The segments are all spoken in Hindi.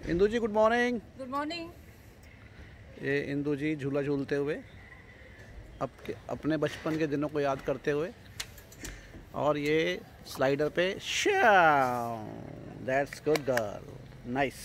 Indu ji good morning. Good morning. ये इंदू जी झूला झूलते हुए अपने बचपन के दिनों को याद करते हुए, और ये स्लाइडर पे that's good girl, nice.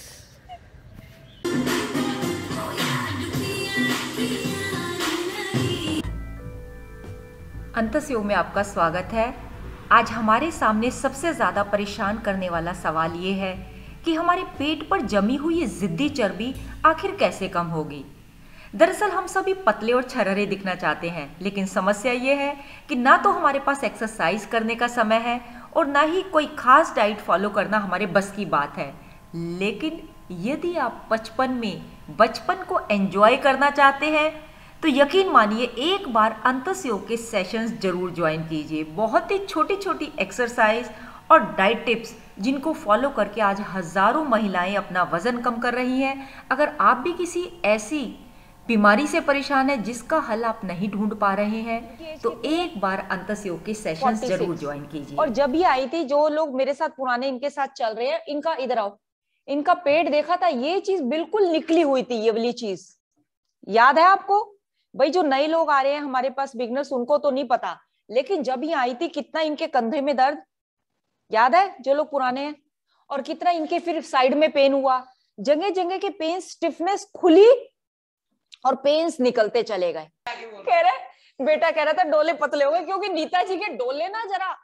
Antasyog में आपका स्वागत है। आज हमारे सामने सबसे ज़्यादा परेशान करने वाला सवाल ये है कि हमारे पेट पर जमी हुई ये ज़िद्दी चर्बी आखिर कैसे कम होगी। दरअसल हम सभी पतले और छरहरे दिखना चाहते हैं, लेकिन समस्या ये है कि ना तो हमारे पास एक्सरसाइज करने का समय है और ना ही कोई खास डाइट फॉलो करना हमारे बस की बात है। लेकिन यदि आप बचपन को एंजॉय करना चाहते हैं तो यकीन मानिए एक बार अंतस्योग के सेशंस जरूर ज्वाइन कीजिए। बहुत ही छोटी छोटी एक्सरसाइज और डाइट टिप्स जिनको फॉलो करके आज हजारों महिलाएं अपना वजन कम कर रही हैं। अगर आप भी किसी ऐसी बीमारी से परेशान है जिसका हल आप नहीं ढूंढ पा रहे हैं तो एक बार अंतस्योग के सेशंस जरूर ज्वाइन कीजिए। और जब ये आई थी, जो लोग मेरे साथ पुराने इनके साथ चल रहे हैं, इनका इधर आओ, इनका पेट देखा था, ये चीज बिल्कुल निकली हुई थी, ये वाली चीज याद है आपको? भाई जो नए लोग आ रहे हैं हमारे पास, बिगनर्स, उनको तो नहीं पता, लेकिन जब ये आई थी कितना इनके कंधे में दर्द याद है, जो लोग पुराने हैं, और कितना इनके फिर साइड में पेन हुआ, जगह जगह के पेन, स्टिफनेस खुली और पेन्स निकलते चले गए। कह रहे बेटा कह रहा था डोले पतले हो गए, क्योंकि नीता जी के डोले ना जरा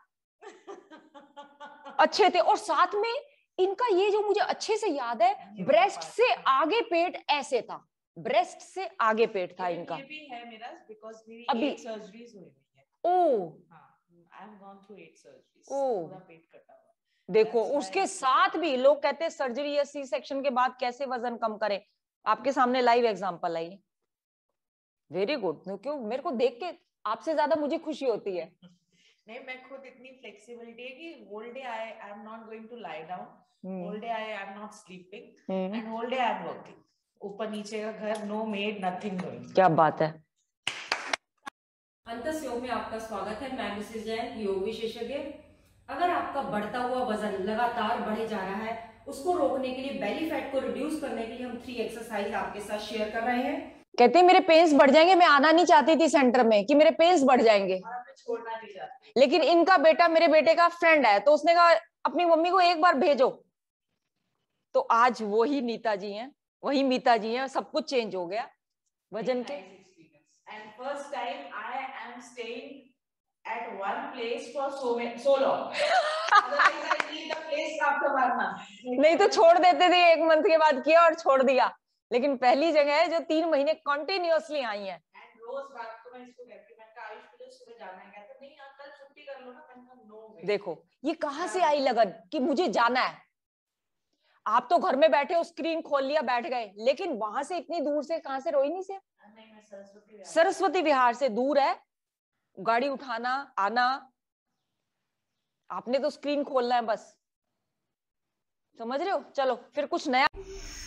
अच्छे थे, और साथ में इनका ये जो मुझे अच्छे से याद है, ब्रेस्ट से आगे पेट ऐसे था, ब्रेस्ट से आगे पेट था इनका। ये भी है मेरा, बिकॉज़ मेरी अभी 8 सर्जरीज हुई है। Oh I have gone through 8 surgeries. Oh पूरा पेट कटा हुआ। देखो, उसके साथ भी लोग कहते हैं सर्जरी या सी सेक्शन के बाद कैसे वजन कम करें। आपके सामने लाइव एग्जांपल है ये। Very good. क्यों मेरे को देख के आपसे ज्यादा मुझे खुशी होती है। नहीं, मैं खुद इतनी फ्लेक्सिबिलिटी है कि whole day I am not going to lie down, whole day I am not sleeping, and whole day I am working. ऊपर नीचे का घर, नो मेड, नथिंग डूइंग। क्या बात है। अंतस्योग में आपका स्वागत है। मैं मिसेस जैन, योग विशेषज्ञ। अगर आपका बढ़ता हुआ वजन लगातार बढ़े जा रहा है, उसको रोकने के लिए, बेली फैट को रिड्यूस करने के लिए हम 3 एक्सरसाइज आपके साथ शेयर कर रहे हैं। कहते हैं मेरे पेन्स बढ़ जाएंगे, मैं आना नहीं चाहती थी सेंटर में कि मेरे पेन्स बढ़ जाएंगे, छोड़ना नहीं चाहती, लेकिन इनका बेटा मेरे बेटे का फ्रेंड है, तो उसने कहा अपनी मम्मी को एक बार भेजो, तो आज वही नीता जी हैं, वही मीता जी हैं, सब कुछ चेंज हो गया वजन के। And first time I am staying at one place for so long. Otherwise I leave the place after 1 month. नहीं तो छोड़ देते थे, 1 मंथ के बाद किया और छोड़ दिया, लेकिन पहली जगह है जो 3 महीने कंटिन्यूअसली आई है। And रोज रात को मैं इसको कहती हूँ, मैं आयुष मुझे सुबह जाना है, कहते नहीं यार कल छुट्टी कर लो ना, मैंने नो वे। देखो ये कहाँ से आई लगन कि मुझे जाना है। आप तो घर में बैठे हो, स्क्रीन खोल लिया, बैठ गए, लेकिन वहां से इतनी दूर से, कहां से, रोहिणी से? नहीं, मैं सरस्वती विहार से दूर है, गाड़ी उठाना आना, आपने तो स्क्रीन खोलना है बस, समझ रहे हो? चलो फिर कुछ नया।